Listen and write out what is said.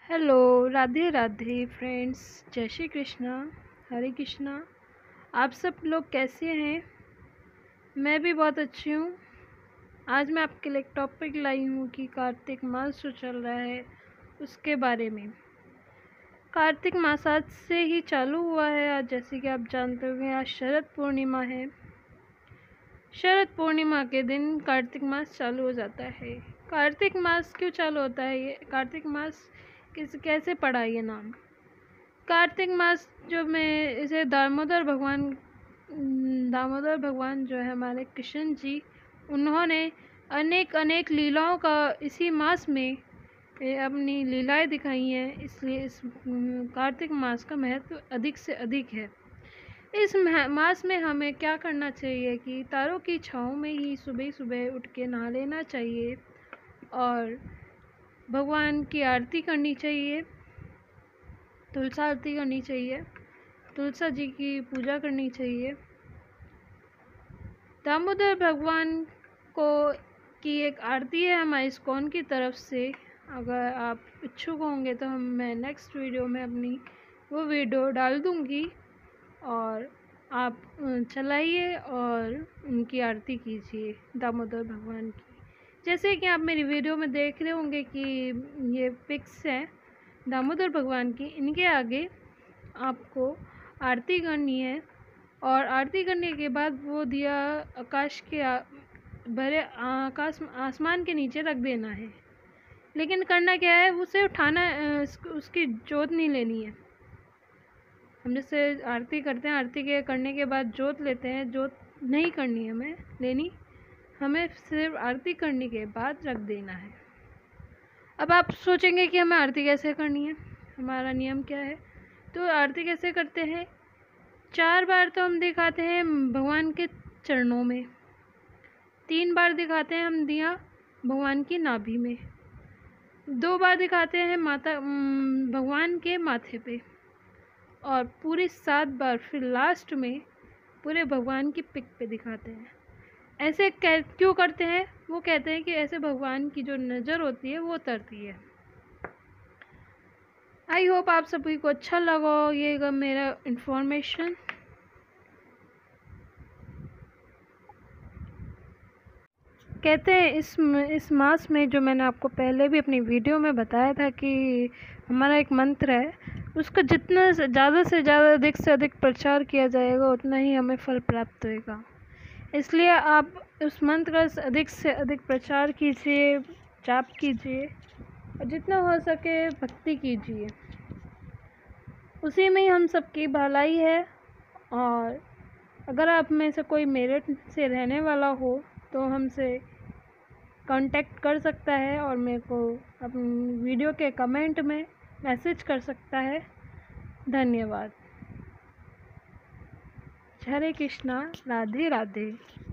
Hello, Radhe Radhe friends. जय श्री कृष्णा, हरे कृष्णा। आप सब लोग कैसे हैं? मैं भी बहुत अच्छी हूँ। आज मैं आपके लिए एक टॉपिक लाई हूँ कि कार्तिक मास जो चल रहा है उसके बारे में। कार्तिक मास आज से ही चालू हुआ है। आज जैसे कि आप जानते होंगे, आज शरद पूर्णिमा है। शरद पूर्णिमा के दिन कार्तिक मास चालू हो जाता है। कार्तिक मास क्यों चालू होता है? ये कार्तिक मास कैसे पड़ा ये नाम? कार्तिक मास जो में इसे दामोदर भगवान जो है हमारे कृष्ण जी, उन्होंने अनेक लीलाओं का इसी मास में अपनी लीलाएं दिखाई हैं। इसलिए इस कार्तिक मास का महत्व अधिक से अधिक है। इस मास में हमें क्या करना चाहिए कि तारों की छाँव में ही सुबह सुबह उठ के नहा लेना चाहिए और भगवान की आरती करनी चाहिए, तुलसा आरती करनी चाहिए, तुलसा जी की पूजा करनी चाहिए। दामोदर भगवान को की एक आरती है हमारे इस्कॉन की तरफ से। अगर आप इच्छुक होंगे तो मैं नेक्स्ट वीडियो में अपनी वो वीडियो डाल दूँगी और आप चलाइए और उनकी आरती कीजिए दामोदर भगवान की। जैसे कि आप मेरी वीडियो में देख रहे होंगे कि ये पिक्स हैं दामोदर भगवान की। इनके आगे आपको आरती करनी है और आरती करने के बाद वो दिया आकाश के भरे आसमान के नीचे रख देना है। लेकिन करना क्या है, उसे उठाना, उसकी जोत नहीं लेनी है। हम जैसे आरती करते हैं, आरती के करने के बाद जोत लेते हैं, जोत नहीं करनी है हमें लेनी, हमें सिर्फ आरती करने के बाद रख देना है। अब आप सोचेंगे कि हमें आरती कैसे करनी है, हमारा नियम क्या है? तो आरती कैसे करते हैं? 4 बार तो हम दिखाते हैं भगवान के चरणों में, 3 बार दिखाते हैं हम दिया भगवान की नाभि में, 2 बार दिखाते हैं भगवान के माथे पे, और पूरी 7 बार फिर लास्ट में पूरे भगवान की पिक पे दिखाते हैं। ऐसे क्यों करते हैं? वो कहते हैं कि ऐसे भगवान की जो नज़र होती है वो उतरती है। आई होप आप सभी को अच्छा लगा ये मेरा इन्फॉर्मेशन। कहते हैं इस मास में, जो मैंने आपको पहले भी अपनी वीडियो में बताया था कि हमारा एक मंत्र है, उसका जितना ज़्यादा से ज़्यादा अधिक से अधिक प्रचार किया जाएगा उतना ही हमें फल प्राप्त होगा। इसलिए आप उस मंत्र का अधिक से अधिक प्रचार कीजिए, जाप कीजिए और जितना हो सके भक्ति कीजिए। उसी में ही हम सबकी भलाई है। और अगर आप में से कोई मेरठ से रहने वाला हो तो हमसे कांटेक्ट कर सकता है और मेरे को अपनी वीडियो के कमेंट में मैसेज कर सकता है। धन्यवाद। हरे कृष्णा, राधे राधे।